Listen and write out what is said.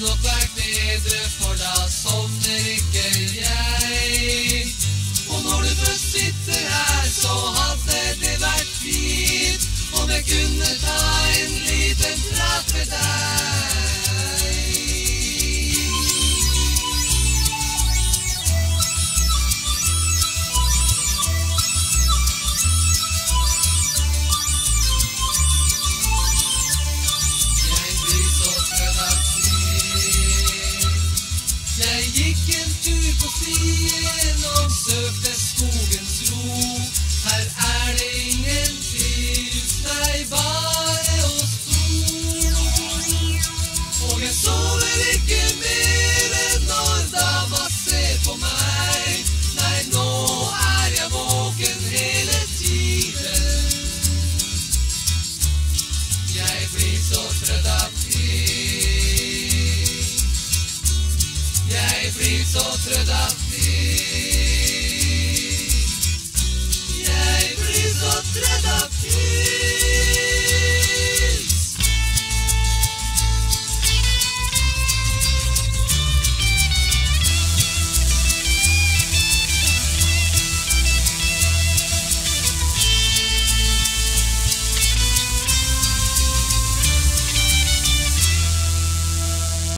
nok vært bedre, for da sovner ikke jeg. Og når du først sitter her, så hadde det vært fint om jeg kunne ta en liten prat med deg. Jeg gikk en tur på stien og søkte skogens ro. Her det ingen hus, nei, bare oss to. Og jeg sover ikke mer enn når dama ser på meg. Nei, nå jeg våken hele tiden. Jeg blir så trøtt av krig. Jeg blir så trøtt av krig. Jeg blir så trøtt av